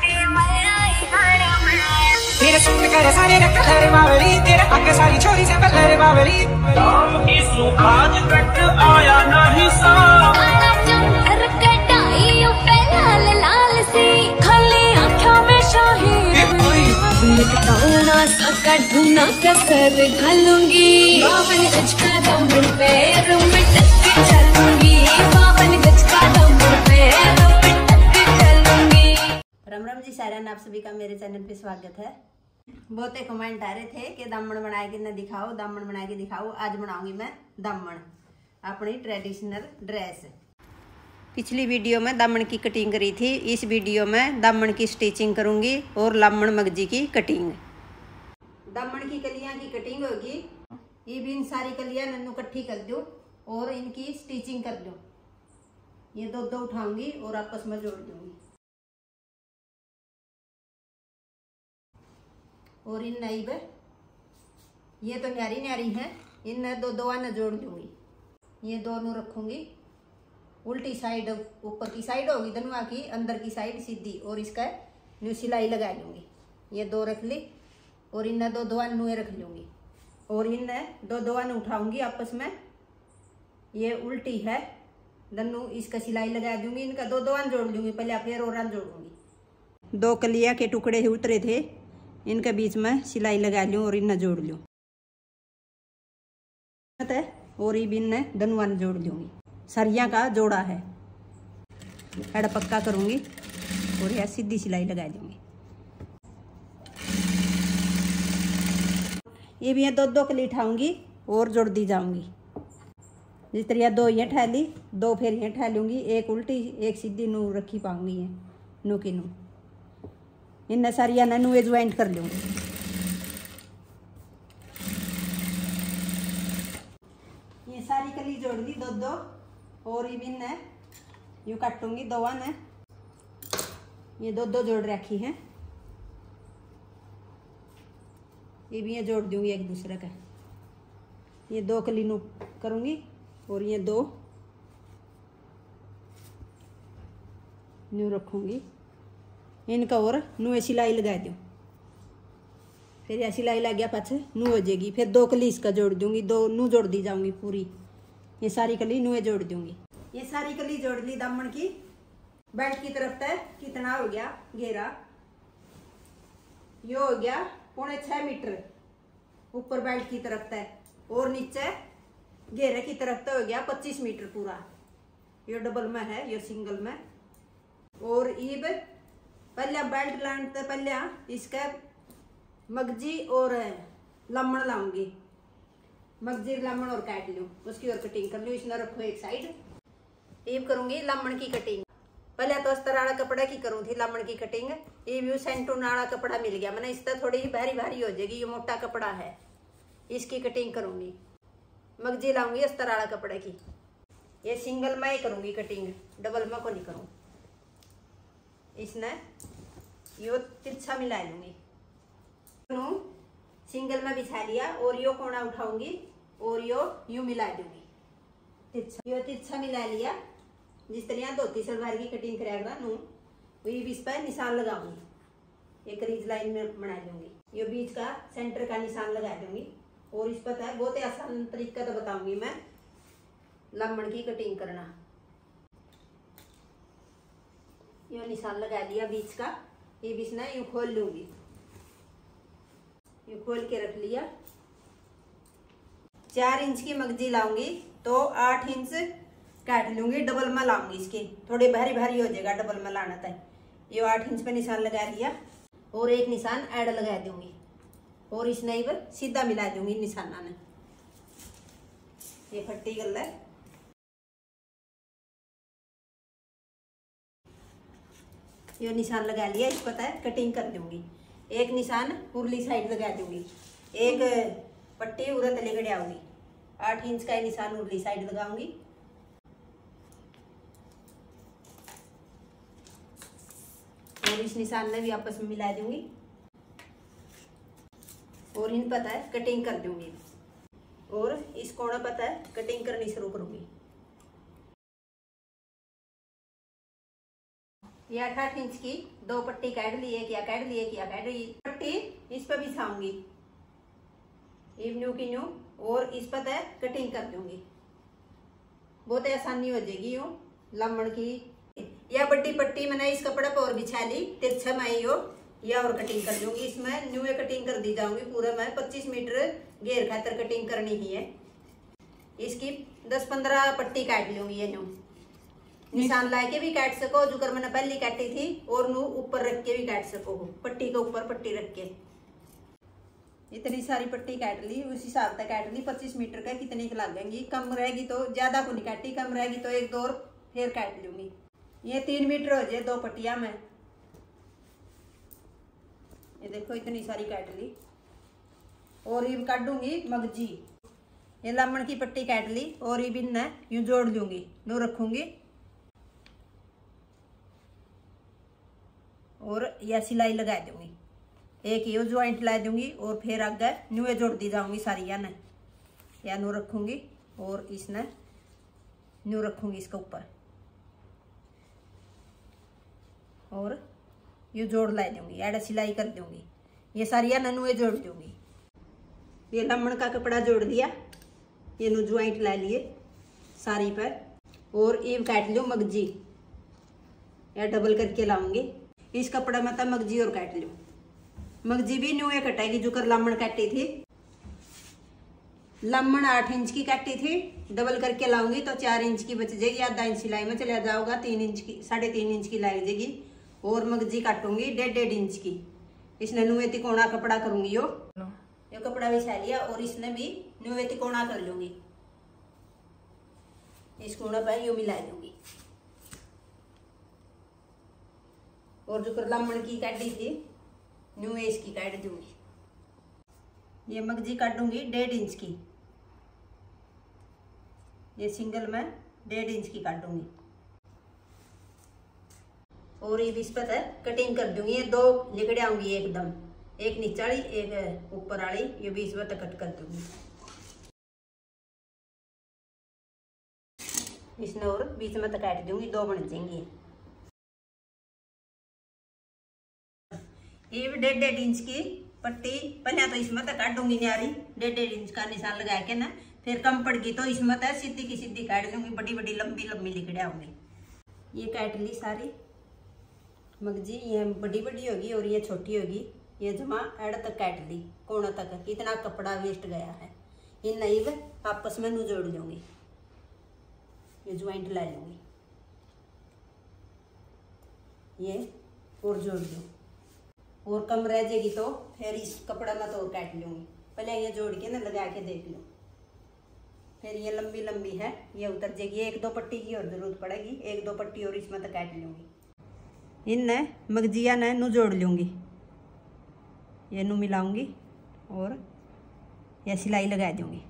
मेरे सूट करे सारे कलर बावली, तेरे आगे सारी छोरी से कलर बावली। काम इसू आज तक आया नहीं सा, काला चंकर कटाई लाल लाल सी, खाली आँखों में शाही ना सका ढूंढना कसर घालूंगी, बावन गज का दम पैर में टक चलूंगी, बावन गज का दम पैर में टक चलूंगी। राम राम जी सारे, आप सभी का मेरे चैनल पे स्वागत है। बहुत कमेंट आ रहे थे कि दामन बना के न दिखाओ, दामन बना के दिखाओ। आज बनाऊंगी मैं दामन, अपनी ट्रेडिशनल ड्रेस। पिछली वीडियो में दामन की कटिंग करी थी, इस वीडियो में दामन की स्टिचिंग करूंगी और लामण मगजी की कटिंग। दामन की कलियां की कटिंग होगी, ये भी इन सारी कलियां नन्नू इकट्ठी कर दूं और इनकी स्टिचिंग कर दूं। ये दो दो उठाऊंगी और आपस में जोड़ दूंगी। और इन नाइब ये तो न्यारी न्यारी हैं, इन दो दो न जोड़ दूंगी। ये दोनों रखूंगी उल्टी साइड, ऊपर की साइड होगी धनुआ की, अंदर की साइड सीधी, और इसका न्यू सिलाई लगा लूंगी। ये दो रख ली और इन दो दो नुए रख लूंगी और इन दो दो उठाऊंगी आपस में। ये उल्टी है दन्नू, इसका सिलाई लगा दूंगी। इनका दो दो जोड़ लूंगी, पहले फिर और जोड़ूंगी। दो कलिया के टुकड़े ही उतरे थे, इनके बीच में सिलाई लगा लूँ और इन्हें जोड़ लूँ और ये भी इन्हें धनुआन जोड़ लूँगी। सरिया का जोड़ा है, हेड पक्का करूँगी और यह सीधी सिलाई लगा दूँगी। ये भी दो दो कली उठाऊँगी और जोड़ दी जाऊँगी। जिस तरह दो ये ठहली, दो फिर ये ठहलूँगी, एक उल्टी एक सीधी नू रखी पाऊँगी। ये नू की नू इन सारिया ने नुए ज्वाइंट कर लूँगी। ये सारी कली जोड़ ली दो दो और ये भी यूँ काटूंगी दो ने। ये दो दो जोड़ रखी हैं, ये भी ये जोड़ दूंगी एक दूसरे का। ये दो कली नू करूँगी और ये दो न्यू रखूँगी इनका और नुए सिलाई लगा दूँ। फिर यह सिलाई लग गया पाछे नू हो जाएगी। फिर दो कली इसका जोड़ दूंगी, दो नू जोड़ दी जाऊंगी पूरी। ये सारी कली नुए जोड़ दूंगी। ये सारी कली जोड़ ली दामन की। बेल्ट की तरफ तक कितना हो गया घेरा, यो हो गया 6.25 मीटर ऊपर बेल्ट की तरफ तक, और नीचे घेरे की तरफ तक हो गया 25 मीटर पूरा। यो डबल में है, यो सिंगल में। और ईब पहले बेल्ट लाइन तो पहले इसका मगजी और लमण लाऊंगी। मगजी लमण और काट लूँ, उसकी और कटिंग कर लूँ। इसने रखो एक साइड। ये करूंगी लमण की कटिंग। पहले तो अस्तर वाला कपड़ा की करूँ थी लमण की कटिंग। ये भी सेंटून वाला कपड़ा मिल गया मैंने, इस तरह थोड़ी ही भारी भारी हो जाएगी। ये मोटा कपड़ा है, इसकी कटिंग करूंगी। मगजी लाऊंगी अस्तर वाला कपड़े की। ये सिंगल में ही करूंगी कटिंग, डबल में को नहीं करूँ। इसने यो तिरछा मिला लूंगी, सिंगल में बिछा लिया और यो कोना उठाऊंगी और यो यूं मिला दूंगी तिरछा। यो तिरछा मिला लिया। जिस तरह धोती सलवार की कटिंग करेगा नू, वही इस पर निशान लगाऊंगी। एक रीज लाइन में बना लूंगी। यो बीच का सेंटर का निशान लगा दूंगी। और इस पर बहुत ही आसान तरीका तो बताऊंगी मैं लमण की कटिंग करना। यो निशान लगा दिया बीच का। ये बीच ना यूं खोल लूंगी, यूं खोल के रख लिया। 4 इंच की मगजी लाऊंगी तो 8 इंच काट लूंगी। डबल में लाऊंगी, इसकी थोड़ी भारी भारी हो जाएगा डबल में लाना था। ये 8 इंच पे निशान लगा दिया और एक निशान ऐड लगा दूंगी और इस नाइब सीधा मिला दूंगी निशाना ने। ये फट्टी गल है। ये निशान लगा लिया, इस पता है कटिंग कर दूंगी। एक निशान उरली साइड लगा दूंगी, एक पट्टी उधर तले गड़ाऊंगी। 8 इंच का निशान उरली साइड लगाऊंगी और इस निशान में भी आपस में मिला दूंगी और इन पता है कटिंग कर दूंगी और इस कोना पता है कटिंग करनी शुरू करूंगी। ये 8 इंच की 2 पट्टी काट ली, एक या काट ली, एक या काट ली। पट्टी इस पर बिछाऊंगी न्यू की न्यू, और इस पर कटिंग कर दूंगी। बहुत आसानी हो जाएगी यूं लम्बन की। या बड़ी पट्टी मैंने इस कपड़े पर और बिछा ली, तिरछा मैं या और कटिंग कर दूंगी। इसमें न्यू कटिंग कर दी जाऊंगी। पूरा मैं 25 मीटर घेर खातर कटिंग करनी ही है। इसकी 10-15 पट्टी काट लूंगी। ये न्यू निशान ला के भी काट सको, जो कर मैंने पहली काटी थी, और नू ऊपर रख के भी काट सको, पट्टी के ऊपर पट्टी रख के। इतनी सारी पट्टी काट ली, उस हिसाब से काट ली। 25 मीटर का कितनी की लगेंगी, कम रहेगी तो ज्यादा को नहीं काटी, कम रहेगी तो 1-2 और फिर काट लूंगी। ये 3 मीटर हो जाए 2 पट्टियां में। ये देखो इतनी सारी काट ली। और ये काटूंगी मगजी। ये लामण की पट्टी काट ली और ये बिन यूं जोड़ लूंगी, नो रखूंगी और यह सिलाई लगा दूंगी। एक ये ज्वाइंट ला दूंगी और फिर आगे न्यूए जोड़ दी जाऊंगी सारी याने। या नो रखूंगी और इसने न्यू रखूंगी इसके ऊपर और ये जोड़ ला दूंगी, ऐड सिलाई कर दूंगी। ये सारी याने नुए जोड़ दूंगी। ये लम्बन का कपड़ा जोड़ दिया, ये नु ज्वाइंट ला लिए सारी पर, और ये काट लूँ मगजी, या डबल करके लाऊंगी। इस कपड़े में तो मगजी और काट लूँ। मगजी भी न्यूए कटाएगी, जो कर लम्बन काटी थी। लम्बन 8 इंच की काटी थी, डबल करके लाऊंगी तो 4 इंच की बच जाएगी। आधा इंच सिलाई में चला जाओगा, 3 इंच की 3.5 इंच की लग जाएगी। और मगजी काटूंगी 1.5 इंच की। इसने नुए तिकोना कपड़ा करूंगी। यो कपड़ा बिछा लिया और इसने भी नुए तिकोना कर लूंगी। इस कोना पर यो मिला दूंगी। और जो लम्बन की काटी थी नुए इसकी काट दूंगी। ये मगजी काटूंगी 1.5 इंच की। ये सिंगल में 1.5 इंच की काटूंगी और ये इस पर कटिंग कर दूंगी। ये 2 लिकड़े आऊंगी एकदम, एक नीचे वाली एक ऊपर वाली, ये 20 पर कट कर दूंगी। इसने और बीच में तक काट दूंगी, 2 बन जाएंगी। ये भी 1.5 इंच की पट्टी पहले तो इसमें तक काटूंगी न्यारी। 1.5 इंच का निशान लगा के ना, फिर कम पड़ गई तो इसमें तक सीधी की सीधी काट दूंगी। बड़ी बड़ी लंबी लंबी लिकड़े आऊंगी। ये काट ली सारी मगजी, ये बड़ी बड़ी होगी और ये छोटी होगी। ये जमा एड तक काट ली, कोना तक। कितना कपड़ा वेस्ट गया है। इन नाइव आपस में नू जोड़ लूंगी, ये ज्वाइंट ला लूंगी। ये और जोड़ दूँ, और कम रह जाएगी तो फिर इस कपड़ा में तो और काट लूंगी। पहले ये जोड़ के ना लगा के देख लो। फिर ये लंबी लंबी है, ये उतर जाएगी। 1-2 पट्टी की और जरूरत पड़ेगी, 1-2 पट्टी और इसमें तो काट लूंगी। इन मगजिया ने नू जोड़ लूंगी, ये नू मिलाऊंगी और यह सिलाई लगा दूंगी।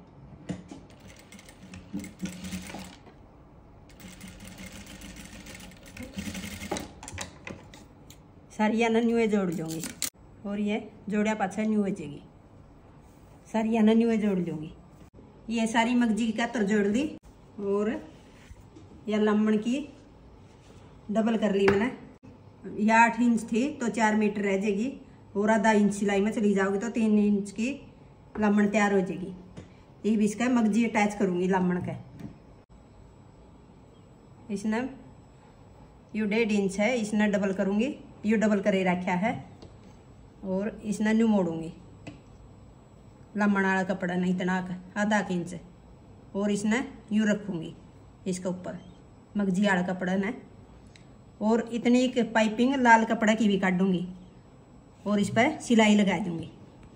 सारिया ने न्यूए जोड़ लूंगी और ये जोड़ा पाछा न्यू हो जाएगी। सारिया ने न्यूए जोड़ लूंगी। ये सारी मगजी की कातर जोड़ ली और यह लम्बन की डबल कर ली मैंने। यह 8 इंच थी तो 4 मीटर रह जाएगी, और आधा इंच सिलाई में चली जाओगी तो 3 इंच की लम्बन तैयार हो जाएगी। ये भी इसका मगजी अटैच करूंगी लम्बन का। इसने यू 1.5 इंच है, इसने डबल करूंगी। यू डबल करे रखा है और इसने न्यू मोड़ूंगी। लम्बन वाला कपड़ा नहीं इतना आधा इंच, और इसने यूँ रखूंगी इसके ऊपर मगजी वाला कपड़ा ने। और इतनी पाइपिंग लाल कपड़ा की भी काटूंगी और इस पर सिलाई लगा दूंगी।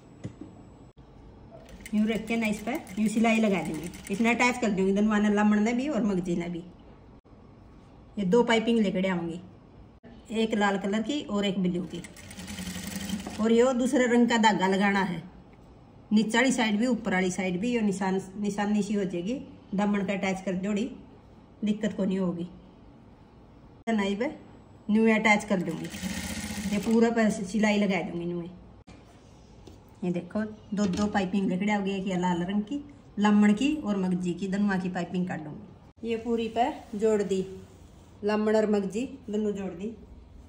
यूँ रख के ना इस पर यूँ सिलाई लगा दूंगी। इसने अटैच कर दूंगी दोनों ने, लम्बन ने भी और मगजी ने भी। ये 2 पाइपिंग लेकर आऊंगी, एक लाल कलर की और एक ब्लू की। और ये दूसरे रंग का धागा लगाना है, नीचे वाली साइड भी ऊपर वाली साइड भी। ये निशानी सी हो जाएगी। दामन का अटैच कर जोड़ी, दिक्कत को नहीं होगी। नाइब न्यू अटैच कर दूंगी। ये पूरा पर सिलाई लगा दूंगी न्यू। ये देखो 2 पाइपिंग लकड़ा हो गई, एक लाल रंग की लम्बन की और मगजी की, दोनों की पाइपिंग काट दूंगी। ये पूरी पर जोड़ दी, लम्बन और मगजी दोनों जोड़ दी।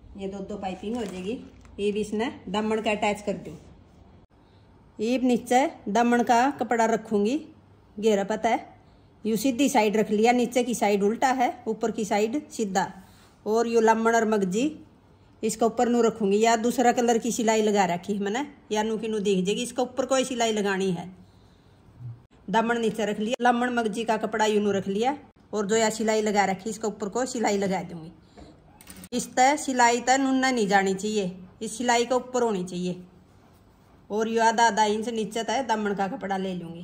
ये दो पाइपिंग हो जाएगी। ये भी इसने दामन का अटैच कर दूँ। ये नीचे दामन का कपड़ा रखूंगी, घेरा पता है यू सीधी साइड रख लिया, नीचे की साइड उल्टा है, ऊपर की साइड सीधा। और यू लामण और मगजी इसका ऊपर नू रखूंगी, या दूसरा कलर की सिलाई लगा रखी है मैंने, या नू की नू दिख जाएगी। इसका ऊपर कोई सिलाई लगानी है। दामन नीचे रख लिया, लामण मगजी का कपड़ा यू नू रख लिया, और जो या सिलाई लगा रखी इसका ऊपर को सिलाई लगा दूंगी। इस तय सिलाई तय नुन्ना नहीं जानी चाहिए, इस सिलाई के ऊपर होनी चाहिए। और यू आधा इंच नीचे तय दामन का कपड़ा ले लूंगी।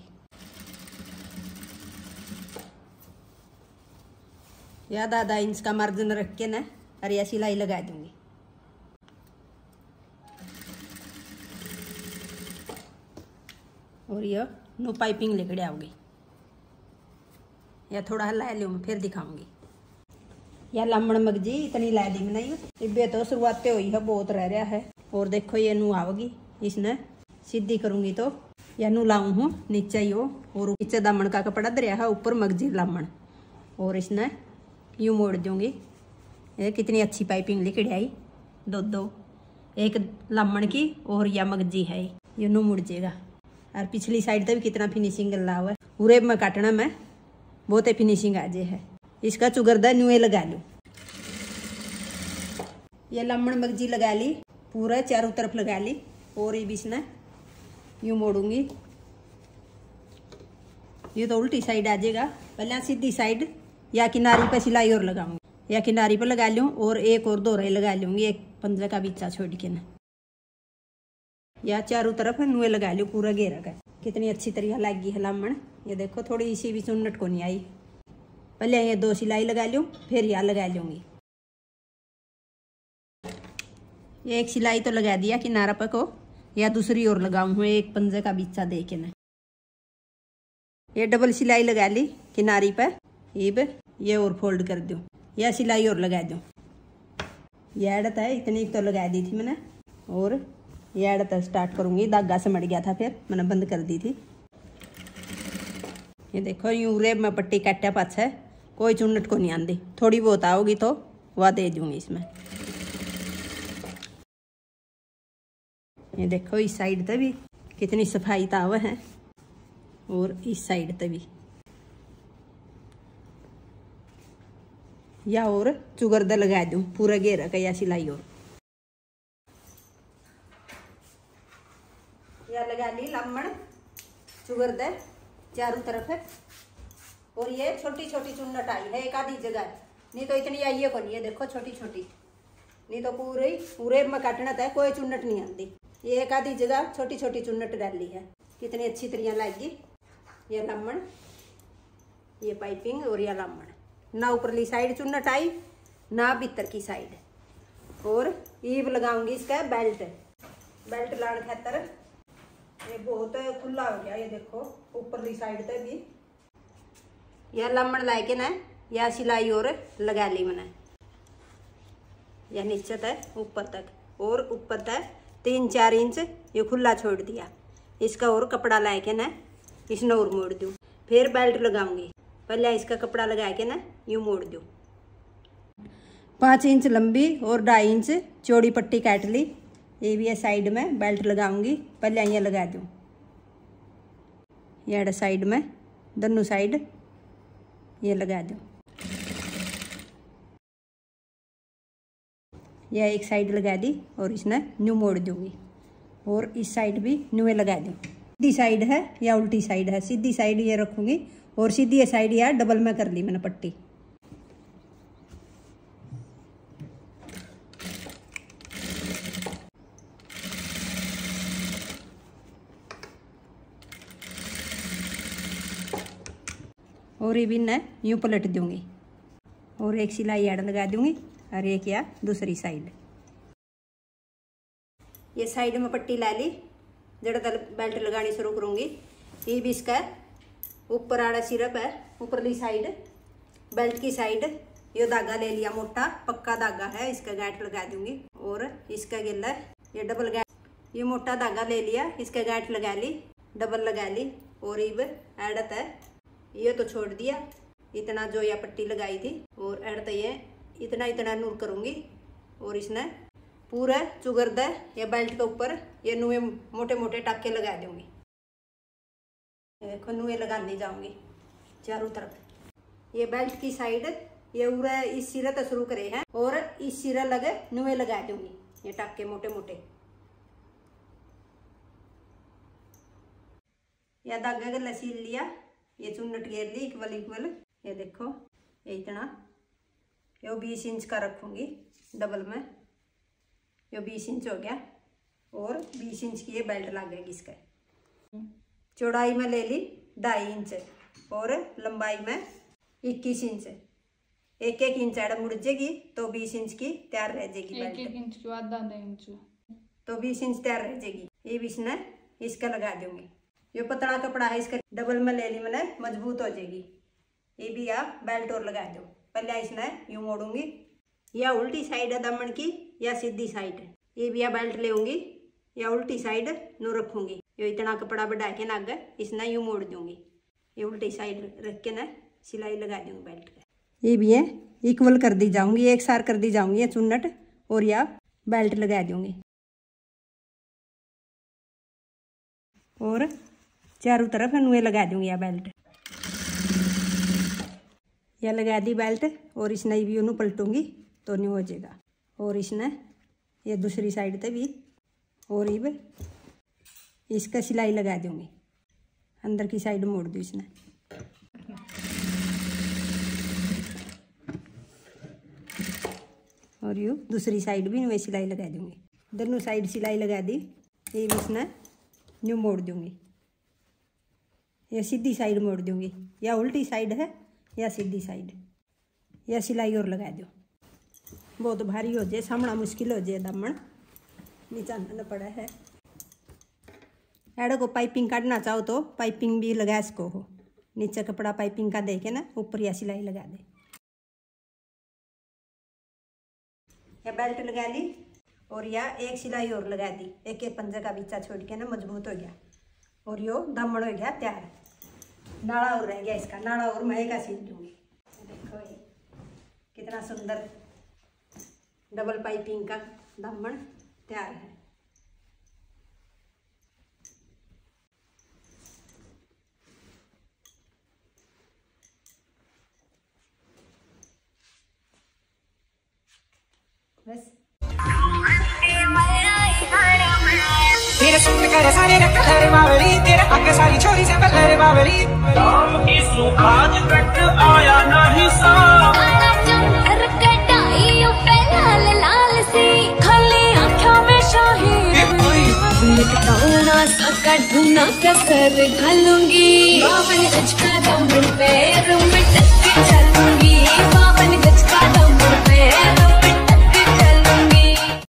यह आधा इंच का मार्जिन रख के ना और यह सिलाई लगा दूंगी। और यह नो पाइपिंग लेकर आओगी, या थोड़ा ला लूँ फिर दिखाऊंगी। यह लामण मगजी इतनी ला दी बनाई, इब्बे तो शुरुआत हुई है, बहुत रह रहा है। और देखो ये नू आओगी, इसने सीधी करूंगी तो यह नू लाऊं हूँ नीचे ही हो, और नीचे दामन का कपड़ा दरिया है, ऊपर मगजी लामण, और इसने यूँ मोड़ दूंगी। ये कितनी अच्छी पाइपिंग लिखड़ी आई, दो एक लामण की और या मगजी है, ये नू मुड़ जाएगा। और पिछली साइड तक भी कितना फिनिशिंग गला हुआ है, पूरे में काटना में बहुत फिनिशिंग आ जाए है। इसका चुगरदा नुए लगा लूँ। ये लामण मगजी लगा ली, पूरा चारों तरफ लगा ली, और ये भी इसने यूँ मोड़ूंगी। ये तो उल्टी साइड आ जाएगा, पहले सीधी साइड या किनारी पर सिलाई और लगाऊंगी, या किनारी पर लगा लूँ, और एक और दोहराई लगा लूँगी, एक पंजा का बीचा छोड़ के ना, या चारों तरफ नुए लगा लूँ पूरा घेरा का। कितनी अच्छी तरह लगी है लामण। ये देखो थोड़ी इसी भी चुन्नट को नहीं आई, पहले ये 2 सिलाई लगा लूँ, फिर यह लगा लूँगी। ये एक सिलाई तो लगा दिया किनारा पर को, या दूसरी और लगाऊँ एक पंजे का बीचा दे के ना। ये डबल सिलाई लगा ली किनारी पर, ये और फोल्ड कर दूँ, या सिलाई और लगा दूँ। ये आड़त है इतनी तो लगा दी थी मैंने, और ये आड़त स्टार्ट करूँगी। धागा से मड़ गया था, फिर मैंने बंद कर दी थी। ये देखो यूँ रेब में पट्टी काटा पाछा, कोई चुन्नट को नहीं आती, थोड़ी बहुत आओगी तो वह दे दूँगी इसमें। ये देखो इस साइड तक भी कितनी सफाई तावा है, और इस साइड तक भी, या और चुगरदा लगा दूं पूरा घेरा का, या सिलाई और या लगा ली लामण चुगरदा चारों तरफ है। और ये छोटी छोटी चुन्नट आई है एक आधी जगह, नहीं तो इतनी आई है को नहीं है। देखो छोटी छोटी, नहीं तो पूरे में काटना था, कोई चुन्नट नहीं आती। ये एक आधी जगह छोटी छोटी चुन्नट डाली है, कितनी अच्छी तरह लगी। ये लामण, ये पाइपिंग, और यह लामण, ना ऊपरली साइड चुन्नट आई ना भीतर की साइड। और ईब लगाऊंगी इसका बेल्ट लाने खातर। ये बहुत खुला हो गया, ये देखो ऊपरली साइड तक भी यह लामण ला के ना, या सिलाई और लगा ली मैंने, या नीचे तक ऊपर तक, और ऊपर तक 3-4 इंच ये खुला छोड़ दिया। इसका और कपड़ा ला के ना इसने और मोड़ दूँ, फिर बेल्ट लगाऊंगी। पहले इसका कपड़ा लगा के ना यूँ मोड़ दूँ। 5 इंच लंबी और 2.5 इंच चौड़ी पट्टी काट ली। ये भी है साइड में बेल्ट लगाऊंगी, पहले यहाँ लगा दूँ। ये साइड में दोनों साइड ये लगा दूँ। यह एक साइड लगा दी, और इसने न्यू मोड़ दूंगी, और इस साइड भी न्यू लगा दूँ। सीधी साइड है या उल्टी साइड है, सीधी साइड ये रखूंगी, और सीधी ये साइड यार डबल में कर ली मैंने पट्टी। और ये भी ना यूँ पलट दूंगी, और एक सिलाई ऐड लगा दूंगी, और एक या दूसरी साइड। ये साइड में पट्टी ला ली, जड़ तल बेल्ट लगानी शुरू करूंगी। ये भी इसका ऊपर आड़ा सिरप है, ऊपरली साइड बेल्ट की साइड ये धागा ले लिया, मोटा पक्का धागा है, इसका गांठ लगा दूंगी। और इसका गिल्ला ये डबल गांठ, ये मोटा धागा ले लिया, इसका गांठ लगा ली, डबल लगा ली। और ये एड़त है, ये तो छोड़ दिया इतना जो या पट्टी लगाई थी, और एड़त ये इतना नूर करूंगी, और इसने पूरा चुगर दे या बेल्ट के ऊपर ये नुए मोटे मोटे टाके लगा दूंगी। देखो नुए लगाने जाऊंगी चारों तरफ। ये बेल्ट की साइड ये पूरा इस सिरे तक शुरू करे हैं और इस सिरे लगे नुए लगा दूंगी ये टाके मोटे मोटे। या धागा गला सील लिया, ये चुन्नट घेर ली इक्वल। ये देखो ये इतना, ये 20 इंच का रखूंगी डबल में, ये 20 इंच हो गया और 20 इंच की ये बेल्ट लगेगी। इसका चौड़ाई में ले ली 2.5 इंच और लंबाई में 21 इंच। एक इंच ऐड मुड़ जाएगी तो 20 इंच की तैयार रह जाएगी बेल्ट। 1 इंच के बाद आधा इंच तो 20 इंच तैयार रह जाएगी। ये भी इसने इसका लगा दूंगी। ये पतला कपड़ा है, इसका डबल में ले ली मैंने, मजबूत हो जाएगी। ये भी आप बेल्ट और लगा दो। पहले इसने यूं मोड़ूंगी, या उल्टी साइड है दामन की या सीधी साइड। ये भी या बेल्ट लेऊंगी या उल्टी साइड नू रखूंगी। ये इतना कपड़ा बढ़ा के ना आगे इसने यूं मोड़ दूंगी। ये उल्टी साइड रख के ना सिलाई लगा दूंगी बेल्ट का। ये भी है इक्वल कर दी जाऊंगी, एक सार कर दी जाऊंगी ये चुन्नट और या बेल्ट लगा दूंगी। और चारों तरफ नुए लगा दूंगी या बेल्ट। या लगा दी बेल्ट और इसने भी उन्हें पलटूंगी तो नहीं हो जाएगा। और इसने ये दूसरी साइड पे भी और ये इसका सिलाई लगा दूंगी। अंदर की साइड मोड़ दूँ इसने। और यूँ दूसरी साइड भी नुए सिलाई लगा दूंगी। दोनों साइड सिलाई लगा दी। ये भी इसने न्यू मोड़ दूंगी, या सीधी साइड मोड़ दूंगी, या उल्टी साइड है या सीधी साइड। या सिलाई और लगा दो। बहुत भारी हो जाए, सामना मुश्किल हो जाए, दामन नीचा न पड़ा है। एडो को पाइपिंग काटना चाहो तो पाइपिंग भी लगा सको हो। नीचे कपड़ा पाइपिंग का दे के ना ऊपर या सिलाई लगा दे। या बेल्ट लगा ली और या एक सिलाई और लगा दी। एक पंजे का बीचा छोड़ के ना मजबूत हो गया और यो दामन हो गया तैयार। नाड़ा और रह गया इसका, नाड़ा और मैं का सील दूंगी। देखो ये कितना सुंदर डबल पाइपिंग का दामन तैयार है। बस तेरे सूट कर सारे कलर बावली, तेरे आगे सारी छोरी से कलर बावली। राम इसू आज तक आया नहीं साफ। लाल सी खाली आँखों में शाही कसर घालूंगी।